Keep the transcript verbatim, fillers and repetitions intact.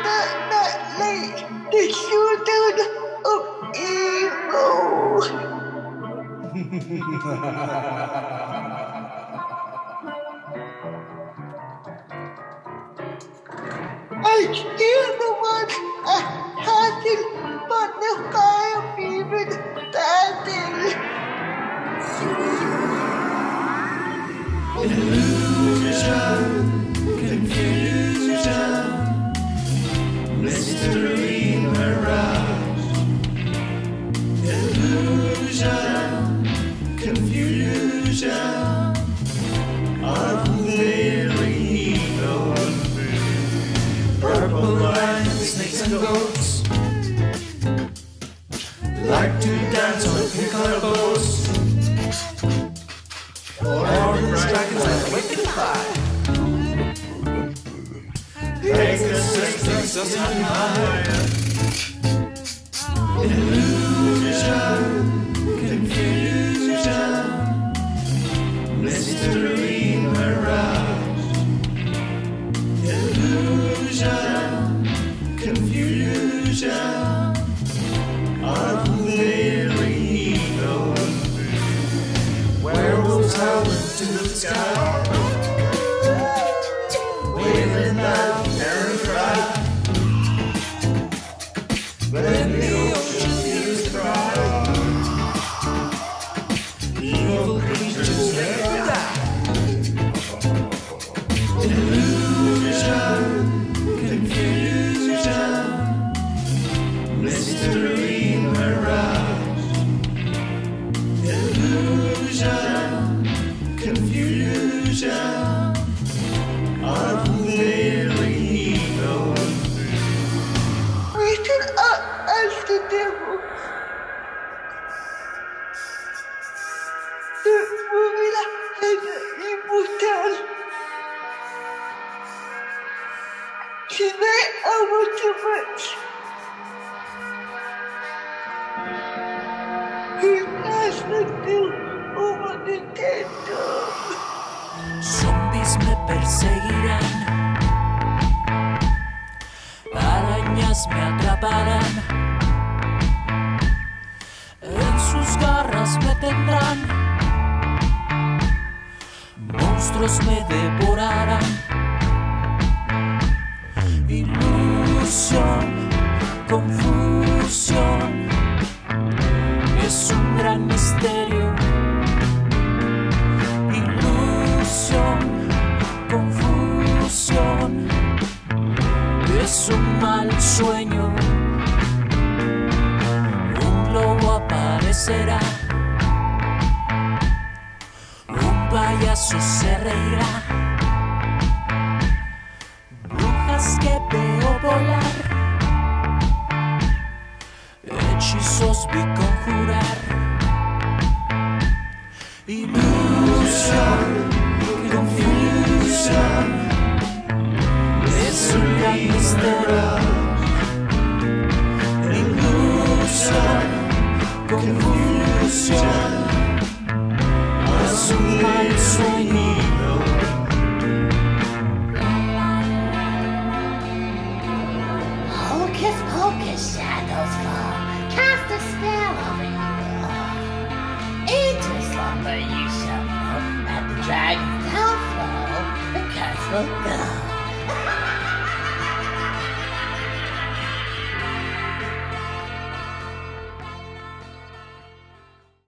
not, not like the children of evil. I hear the one I hadn't, but the fire even standing. Illusion, confusion, mystery, mirage. Illusion, confusion, unveiling ego and fear. Purple lines, snakes and goats, like to dance on pink-colored boats. Orange dragons that wicked fire. Take the six us higher. Illusion, confusion, mystery, mirage. Illusion, confusion, unveiling ego and fear. Werewolves howling to the sky, waving that terror cry. When the ocean hears the cry, evil creatures never die. Illusion, confusion, mystery, mirage. Illusion, confusion, unveiling ego and fear. We should act as the devil. The woman has an evil tongue. Tonight I want to watch. Who has the deal over the dead dog? Zombies me perseguirán, arañas me atraparán, en sus garras me tendrán, monstruos me devorarán. Ilusión, confusión, es un gran misterio. Ilusión, confusión, es un mal sueño. Un globo aparecerá, un payaso se reirá, brujas que veo volar, hechizos vi conjurar. Ilusión, confusión, es un gran misterio. Ilusión, confusión, es un mal sueño. Hocus pocus, shadows fall, cast a spell over you all. Into slumber you shall fall, at the dragon's downfall, the curse will go.